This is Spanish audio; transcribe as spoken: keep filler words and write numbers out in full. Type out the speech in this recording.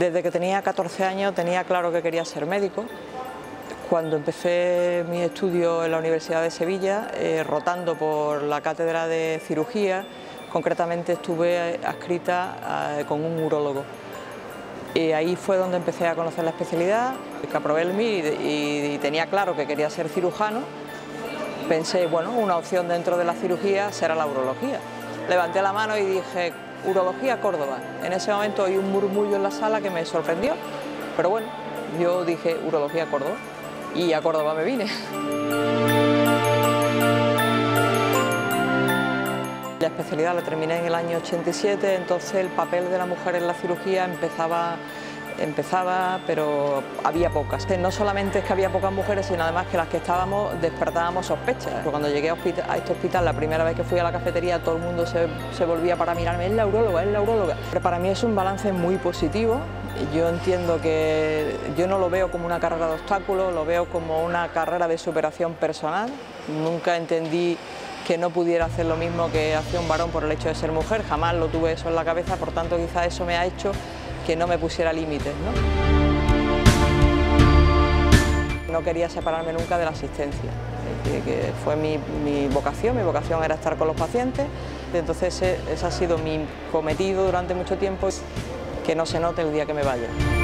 Desde que tenía catorce años tenía claro que quería ser médico. Cuando empecé mi estudio en la Universidad de Sevilla, eh, rotando por la cátedra de cirugía, concretamente estuve adscrita a, con un urólogo. Y ahí fue donde empecé a conocer la especialidad, que aprobé el M I R y, y tenía claro que quería ser cirujano. Pensé, bueno, una opción dentro de la cirugía será la urología. Levanté la mano y dije, urología Córdoba. En ese momento oí un murmullo en la sala que me sorprendió, pero bueno, yo dije urología Córdoba y a Córdoba me vine. La especialidad la terminé en el año ochenta y siete, entonces el papel de la mujer en la cirugía empezaba, empezaba pero había pocas. No solamente es que había pocas mujeres, sino además que las que estábamos despertábamos sospechas. Cuando llegué a, hospital, a este hospital, la primera vez que fui a la cafetería, todo el mundo se, se volvía para mirarme, es la uróloga, es la uróloga. Pero para mí es un balance muy positivo. Yo entiendo que yo no lo veo como una carrera de obstáculos, lo veo como una carrera de superación personal. Nunca entendí que no pudiera hacer lo mismo que hacía un varón por el hecho de ser mujer, jamás lo tuve eso en la cabeza, por tanto quizás eso me ha hecho que no me pusiera límites, ¿no? No quería separarme nunca de la asistencia, que, que fue mi, mi vocación, mi vocación era estar con los pacientes, entonces ese, ese ha sido mi cometido durante mucho tiempo, que no se note el día que me vaya.